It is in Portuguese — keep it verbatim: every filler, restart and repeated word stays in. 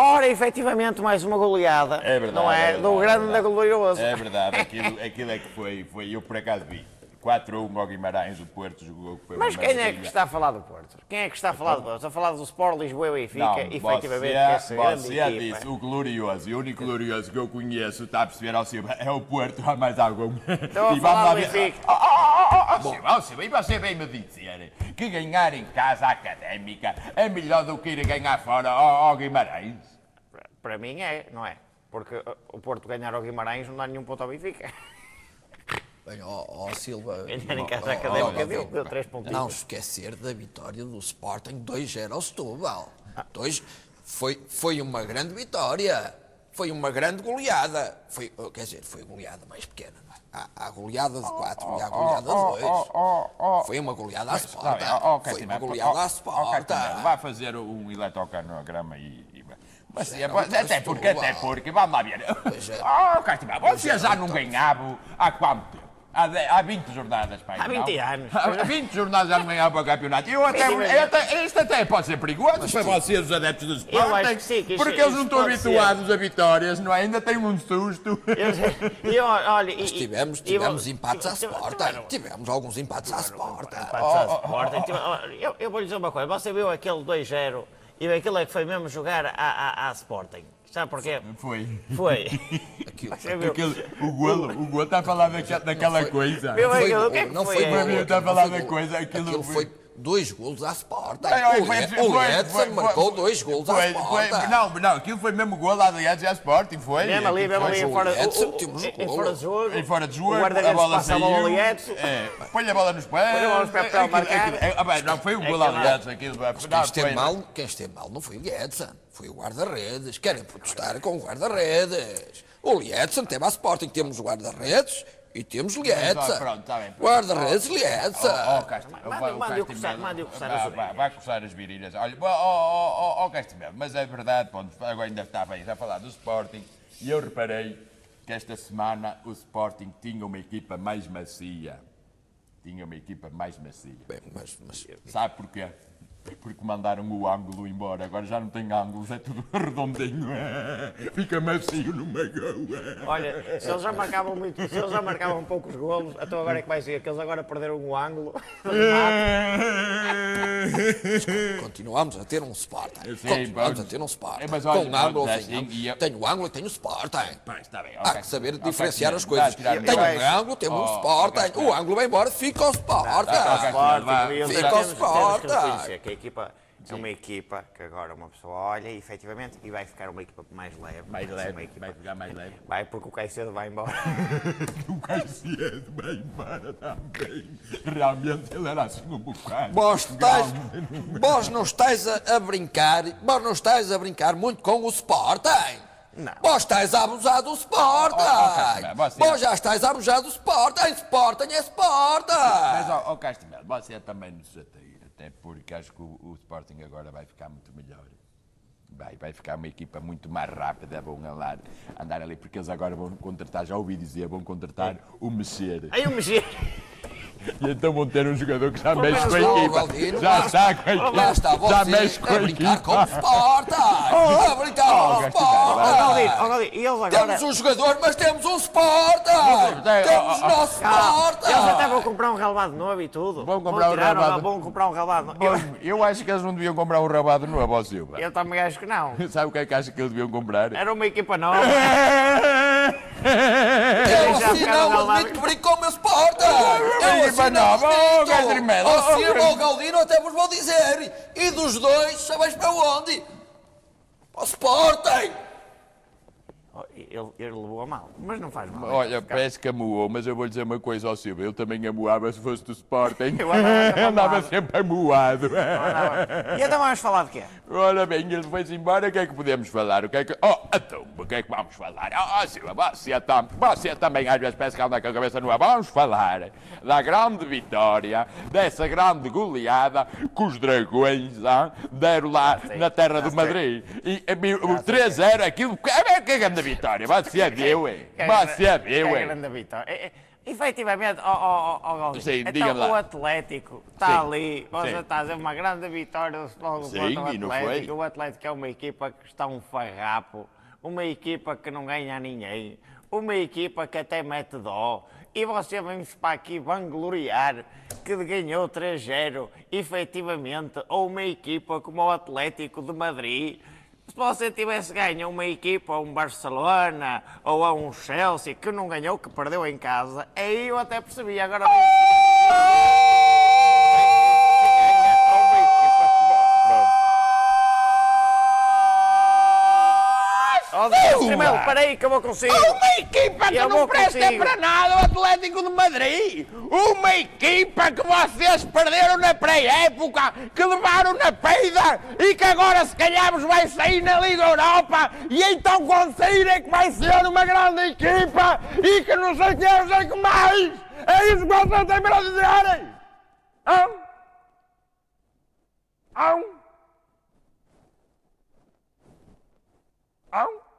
Ora, efetivamente, mais uma goleada. É verdade. Não é? é verdade, Do grande é da glorioso. É verdade, aquilo, aquilo é que foi, foi. Eu por acaso vi. quatro a um ao Guimarães, o Porto jogou. Foi Mas quem é que está a falar do Porto? Quem é que está a falar do Porto? Está a falar do Sport Lisboa e Benfica, Não, efetivamente, você, que é essa grande você equipa. disse, o glorioso, e o único glorioso que eu conheço, está a perceber, ao Silva, é o Porto, há mais algum. Estou a falar do Benfica. Oh, oh, oh, oh, Silva, oh, Silva, e você vem me dizer que ganhar em casa a Académica é melhor do que ir ganhar fora ao, ao Guimarães? Para mim é, não é? Porque o Porto ganhar ao Guimarães não dá nenhum ponto ao Benfica. Bem, ó, ó Silva... Ganhar em casa ó, a Académica ó, deu, deu três pontinhos. Não esquecer da vitória do Sporting dois a zero ao Setúbal. Dois, foi, foi uma grande vitória. Foi uma grande goleada. Foi, quer dizer, foi a goleada mais pequena. Não é? Há, há goleada de quatro e há goleada de dois. Foi uma goleada à Sporting. Foi uma goleada à Sporting. Vai fazer um eletrocardiograma e... Mas, é, até porque, até porque, vamos lá ver. Oh, Castimão, você já não ganhava há quanto tempo? Há, há vinte jornadas, pai. Há vinte anos. Há vinte jornadas já não ganhava para o campeonato. Eu até, eu até, isto até pode ser perigoso para vocês, os adeptos do Sporting. Eu acho que sim, que porque isto, eles não estão habituados ser. a vitórias, não é? Ainda têm um susto. Eu, eu, olha, Mas tivemos, tivemos eu, empates à Sporting. Tivemos alguns empates à Sporting. Empates à Sporting. Eu, eu vou lhe dizer uma coisa. Você viu aquele dois a zero e aquilo é que foi mesmo jogar à, à, à Sporting. Sabe porquê? Foi. Foi. Aquilo, aquele, o golo, o golo está a falar daquela, daquela foi, coisa. Meu foi, amigo, o que é que não foi? foi Para mim está a falar da golo. coisa. Aquilo, Aquilo foi dois golos à Sporting. Não, o foi- Le- foi- o foi- Edson foi- marcou foi- dois golos à Foi, Sporting. foi, não, não, aquilo foi mesmo golo, aliás, e a Sporting, foi. Mesmo ali, mesmo ali, em fora, Edson, o- o- temos em golo. fora de jogo. Em fora de jogo, O a guarda-redes bola passa a saiu. bola ali, Edson. É, põe a bola nos pés. Põe a bola nos pés para ele aquilo- marcar. aquilo- é, ah, bem, não, foi um golo, Aquilo- aliás, aquilo. Quem não, esteve foi- mal, quem esteve mal não foi o Edson, foi o guarda-redes. Querem protestar com o guarda-redes. O Edson teve a Sporting, temos o guarda-redes e temos o Edson. Pronto, está bem. Guarda-redes Edson. Oh, oh, Castimel, Mande- vai- o mande-o Castimel- coçar- mande-o coçar vai- as vai- orelhas. Vai coçar as virilhas. Olha, oh, oh, oh, oh, Castimel, mas é verdade, pronto, agora ainda estava aí a falar do Sporting e eu reparei que esta semana o Sporting tinha uma equipa mais macia. Tinha uma equipa mais macia. Bem, mas, mas Sabe porquê? Porque mandaram o ângulo embora, agora já não tem ângulos, é tudo redondinho. Fica macio no meio. Olha, se eles já marcavam muito, se eles já marcavam poucos golos, então agora é que vai ser que eles agora perderam o ângulo. continuamos a ter um Sporting. Eu sei, Continuamos pá. a ter um Sporting. É, mas olha, Com ângulo, mas sem assim, ângulo. e eu- Tenho ângulo e tenho Sporting. Pá, está bem, Há ok. que saber Ok, diferenciar as dá coisas. a tirar o Tenho meu- um ângulo, temos um Oh, Sporting. ok. O ângulo vai embora, fica o Sporting. Vai. E eles Fica temos- ao temos que Sporting. reconhecer que a equipa é uma equipa que agora uma pessoa olha e efetivamente e vai ficar uma equipa mais leve. Mais Vai ser leve, uma equipa- vai ficar mais leve. Vai porque o Caicedo vai embora. O Caicedo vai embora também. Realmente ele era assim um bocado. Vós, estáis, grande. vós não estáis a, a brincar, vós não estáis a brincar muito com o Sporting. Não. Vós estáis a abusar do Sporting. Oh, oh, Castimel, você- Vós já estáis a abusar do Sporting. Sporting é Sporting. Mas, ó, ó Castimel, você também nos chateia, até porque acho que o, o Sporting agora vai ficar muito melhor. Vai, vai ficar uma equipa muito mais rápida, vão andar, andar ali, porque eles agora vão contratar, já ouvi dizer, vão contratar o Mexer. Aí o mexer. E então vão ter um jogador que já mexe com menos a lá o equipa. Galdino, Já lá- está com a equipa. Lá está Já você mexe com a a brincar com o equipa. Sporting. A brincar com o Ó, Sporting. Galdino, ó, Galdino, e eles agora... Temos um jogador, mas temos um Sporting. Temos o nosso Ah, Sporting. eles até vão comprar um relvado novo e tudo. Vão comprar um tirar, relvado. Vão comprar um relvado novo. Eu, Eu acho que eles não deviam comprar um rabado novo, ó Silva. eu também acho que não. Sabe o que é que acho que eles deviam comprar? Era uma equipa nova. Eu Já assim ficaram não lá- admito que brinco com o meu Sporting. Eu equipa assim não nova. Oh, Cadre admito. Melo. Ó Silva ou Galdino até vos vou dizer. E dos dois, sabes para onde? Para o Sporting. Oh, Ele, ele levou a mal, mas não faz mal. Olha, parece que amuou, mas eu vou lhe dizer uma coisa ao Silva. Eu também amuava se fosse do Sporting. Eu andava sempre Andava amuado. sempre amuado. E então vamos falar de quê? Ora bem, ele foi-se embora, o que é que podemos falar? O que é que... Oh, então, o que é que vamos falar? Oh, Silva, você, tam... você também às vezes parece que anda com a cabeça nua. Vamos falar da grande vitória, dessa grande goleada que os dragões ah, deram lá sei, na terra já do sei. Madrid. E a- o três a zero, aquilo... É que é grande vitória, você viu, é? Você viu, Que é é? grande vitória. É, é, efetivamente, ó, ó, ó, ó, Sim, então diga-me lá. o Atlético está Sim, ali, você sim. está a dizer uma grande vitória do Futebol Sim, Clube do e não Atlético. foi? O Atlético é uma equipa que está um farrapo, uma equipa que não ganha a ninguém, uma equipa que até mete dó. E você vem-se para aqui vangloriar que ganhou três zero, efetivamente, ou uma equipa como o Atlético de Madrid. Se você tivesse ganho a uma equipa, a um Barcelona ou a um Chelsea, que não ganhou, que perdeu em casa, aí eu até percebi. Agora vem Primeiro, peraí que eu vou consigo. Uma equipa que Eu não vou presta consigo. para nada, o Atlético de Madrid. Uma equipa que vocês perderam na pré-época, que levaram na peida e que agora se calhar vos vai sair na Liga Europa e então quando sair é que vai ser uma grande equipa e que não sei o que é, não sei o que mais. É isso que vocês têm para dizerem. Hã? Hã? Hã?